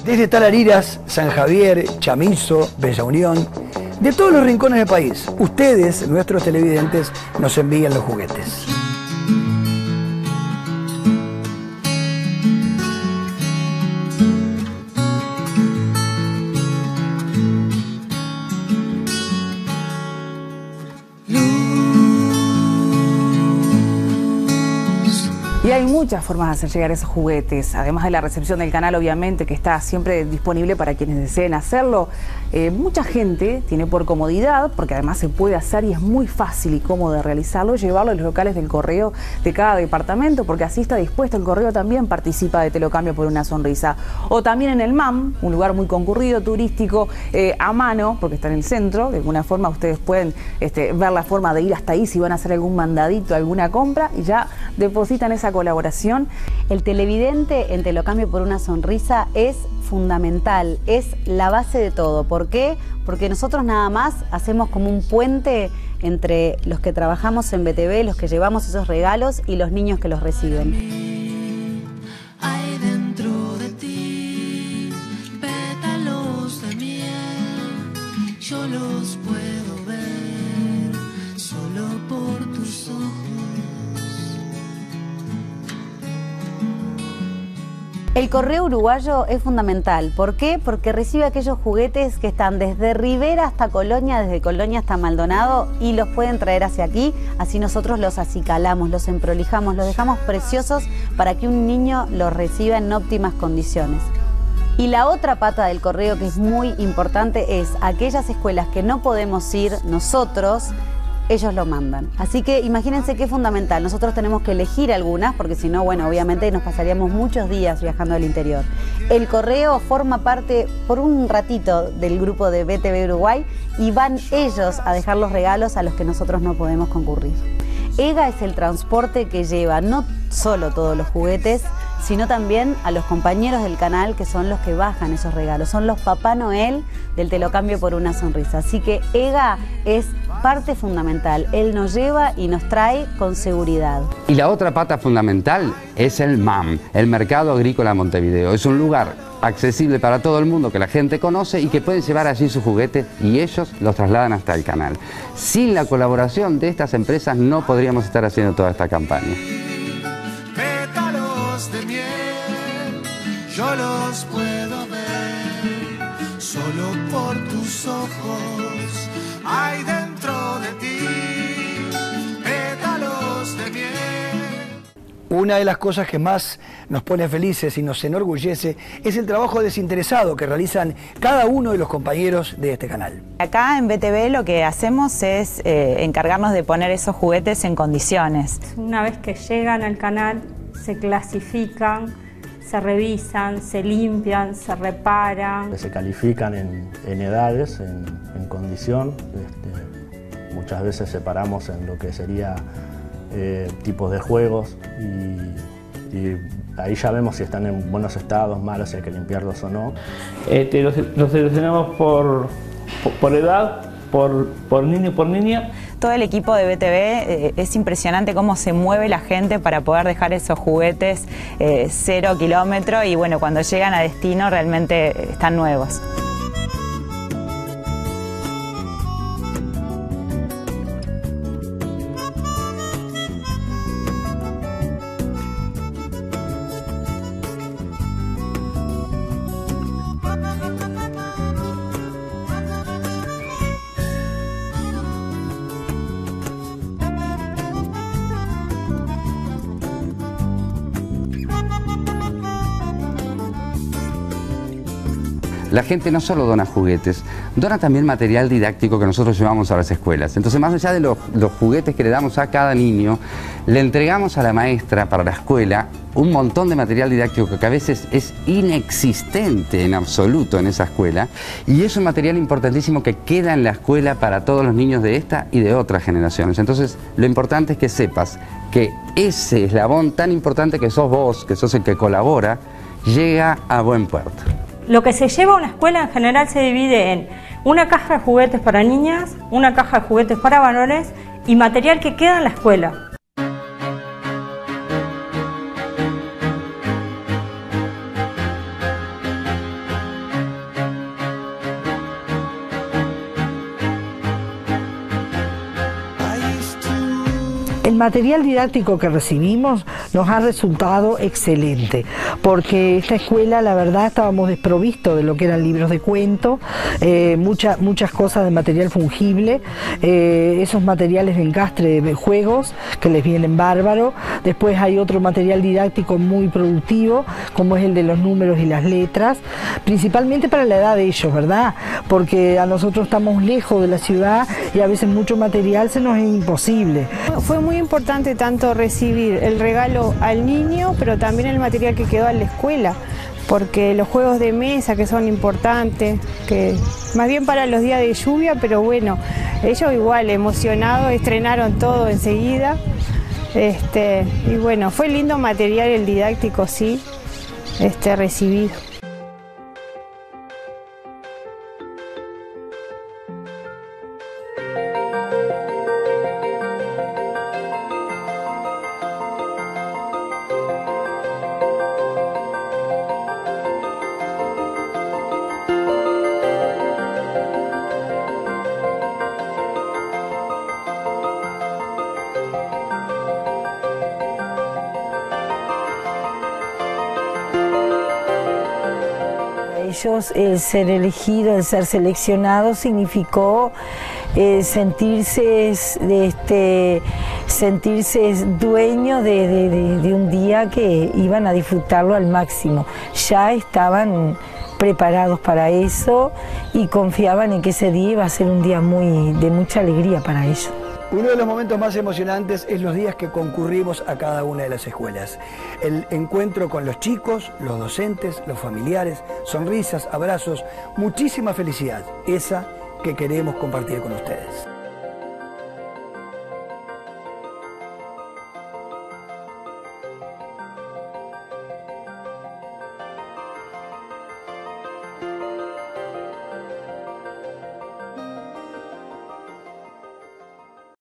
Desde Talariras, San Javier, Chamizo, Bella Unión, de todos los rincones del país, ustedes, nuestros televidentes, nos envían los juguetes. Y hay muchas formas de hacer llegar esos juguetes, además de la recepción del canal, obviamente, que está siempre disponible para quienes deseen hacerlo. Mucha gente tiene por comodidad, porque además se puede hacer y es muy fácil y cómodo de realizarlo, llevarlo a los locales del correo de cada departamento, porque así está dispuesto. El correo también participa de Te lo cambio por una sonrisa. O también en el MAM, un lugar muy concurrido, turístico, a mano, porque está en el centro. De alguna forma ustedes pueden ver la forma de ir hasta ahí si van a hacer algún mandadito, alguna compra, y ya depositan esa colaboración. El televidente en Te lo cambio por una sonrisa es fundamental, es la base de todo. ¿Por qué? Porque nosotros nada más hacemos como un puente entre los que trabajamos en BTV, los que llevamos esos regalos, y los niños que los reciben. Hay dentro de ti pétalos de miel, yo los puedo ver solo por tus ojos. El correo uruguayo es fundamental. ¿Por qué? Porque recibe aquellos juguetes que están desde Rivera hasta Colonia, desde Colonia hasta Maldonado, y los pueden traer hacia aquí. Así nosotros los acicalamos, los emprolijamos, los dejamos preciosos para que un niño los reciba en óptimas condiciones. Y la otra pata del correo, que es muy importante, es aquellas escuelas que no podemos ir nosotros, ellos lo mandan. Así que imagínense qué fundamental. Nosotros tenemos que elegir algunas, porque si no, bueno, obviamente nos pasaríamos muchos días viajando al interior. El correo forma parte por un ratito del grupo de BTV Uruguay y van ellos a dejar los regalos a los que nosotros no podemos concurrir. EGA es el transporte que lleva no solo todos los juguetes, sino también a los compañeros del canal, que son los que bajan esos regalos. Son los Papá Noel del Te lo cambio por una sonrisa. Así que EGA es parte fundamental. Él nos lleva y nos trae con seguridad. Y la otra pata fundamental es el MAM, el Mercado Agrícola Montevideo. Es un lugar accesible para todo el mundo, que la gente conoce y que pueden llevar allí sus juguetes y ellos los trasladan hasta el canal. Sin la colaboración de estas empresas no podríamos estar haciendo toda esta campaña. Pétalos de miel, yo los puedo ver solo por tus ojos. Hay dentro de ti pétalos de miel. Una de las cosas que más nos pone felices y nos enorgullece es el trabajo desinteresado que realizan cada uno de los compañeros de este canal. Acá en BTV lo que hacemos es encargarnos de poner esos juguetes en condiciones. Una vez que llegan al canal, se clasifican, se revisan, se limpian, se reparan. Se califican en edades, en condición. Muchas veces separamos en lo que sería tipos de juegos y ahí ya vemos si están en buenos estados, malos, si hay que limpiarlos o no. Los seleccionamos por edad, por niño y por niña. Todo el equipo de BTV es impresionante cómo se mueve la gente para poder dejar esos juguetes 0 kilómetros y bueno, cuando llegan a destino realmente están nuevos. La gente no solo dona juguetes, dona también material didáctico que nosotros llevamos a las escuelas. Entonces, más allá de los juguetes que le damos a cada niño, le entregamos a la maestra para la escuela un montón de material didáctico que a veces es inexistente en absoluto en esa escuela, y es un material importantísimo que queda en la escuela para todos los niños de esta y de otras generaciones. Entonces, lo importante es que sepas que ese eslabón tan importante que sos vos, que sos el que colabora, llega a buen puerto. Lo que se lleva a una escuela en general se divide en una caja de juguetes para niñas, una caja de juguetes para varones y material que queda en la escuela. El material didáctico que recibimos nos ha resultado excelente, porque esta escuela, la verdad, estábamos desprovistos de lo que eran libros de cuento, muchas cosas de material fungible, esos materiales de encastre de juegos que les vienen bárbaro. Después hay otro material didáctico muy productivo, como es el de los números y las letras, principalmente para la edad de ellos, ¿verdad? Porque a nosotros estamos lejos de la ciudad y a veces mucho material se nos es imposible. Fue muy importante tanto recibir el regalo al niño, pero también el material que quedó en la escuela, porque los juegos de mesa que son importantes, que más bien para los días de lluvia, pero bueno, ellos igual emocionados, estrenaron todo enseguida, y bueno, fue lindo material el didáctico, sí, recibido. Ellos, el ser elegido, el ser seleccionado, significó sentirse dueños de un día que iban a disfrutarlo al máximo. Ya estaban preparados para eso y confiaban en que ese día iba a ser un día de mucha alegría para ellos. Uno de los momentos más emocionantes es los días que concurrimos a cada una de las escuelas. El encuentro con los chicos, los docentes, los familiares, sonrisas, abrazos, muchísima felicidad, esa que queremos compartir con ustedes.